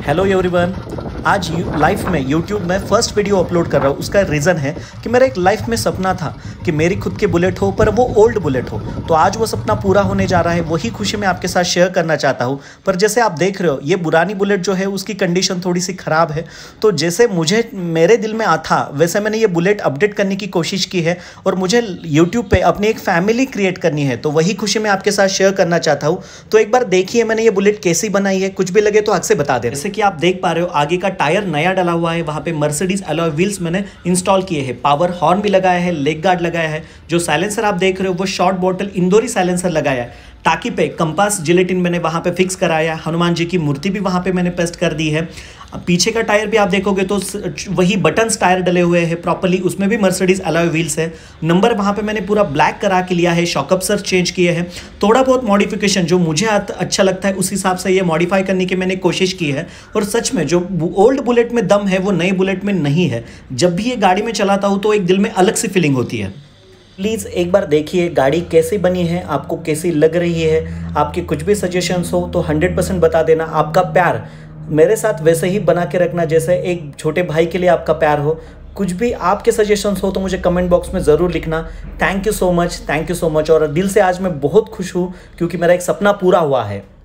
Hello everyone. आज life में YouTube में फर्स्ट वीडियो अपलोड कर रहा हूँ। उसका रीज़न है कि मेरा एक लाइफ में सपना था कि मेरी खुद की बुलेट हो, पर वो ओल्ड बुलेट हो। तो आज वो सपना पूरा होने जा रहा है, वही खुशी मैं आपके साथ शेयर करना चाहता हूँ। पर जैसे आप देख रहे हो, ये पुरानी बुलेट जो है उसकी कंडीशन थोड़ी सी ख़राब है। तो जैसे मुझे मेरे दिल में आता वैसे मैंने ये बुलेट अपडेट करने की कोशिश की है और मुझे यूट्यूब पर अपनी एक फैमिली क्रिएट करनी है। तो वही खुशी मैं आपके साथ शेयर करना चाहता हूँ। तो एक बार देखिए मैंने ये बुलेट कैसी बनाई है, कुछ भी लगे तो हक से बता दे। जैसे कि आप देख पा रहे हो, आगे का टायर नया डला हुआ है, वहां पे मर्सिडीज अलॉय व्हील्स मैंने इंस्टॉल किए हैं, पावर हॉर्न भी लगाया है, लेग गार्ड लगाया है। जो साइलेंसर आप देख रहे हो वो शॉर्ट बॉटल इंदौरी साइलेंसर लगाया है। टाकी पे कंपास जिलेटिन मैंने वहां पे फिक्स कराया। हनुमान जी की मूर्ति भी वहां पे मैंने पेस्ट कर दी है। पीछे का टायर भी आप देखोगे तो वही बटन्स टायर डले हुए हैं प्रॉपर्ली, उसमें भी मर्सिडीज अलॉय व्हील्स है। नंबर वहां पे मैंने पूरा ब्लैक करा के लिया है, शॉकअप सर चेंज किए हैं। थोड़ा बहुत मॉडिफिकेशन जो मुझे अच्छा लगता है उस हिसाब से ये मॉडिफाई करने की मैंने कोशिश की है। और सच में जो ओल्ड बुलेट में दम है वो नई बुलेट में नहीं है। जब भी ये गाड़ी में चलाता हूँ तो एक दिल में अलग सी फीलिंग होती है। प्लीज़ एक बार देखिए गाड़ी कैसी बनी है, आपको कैसी लग रही है। आपके कुछ भी सजेशंस हो तो 100% बता देना। आपका प्यार मेरे साथ वैसे ही बना के रखना जैसे एक छोटे भाई के लिए आपका प्यार हो। कुछ भी आपके सजेशंस हो तो मुझे कमेंट बॉक्स में ज़रूर लिखना। Thank you so much, thank you so much. और दिल से आज मैं बहुत खुश हूँ क्योंकि मेरा एक सपना पूरा हुआ है।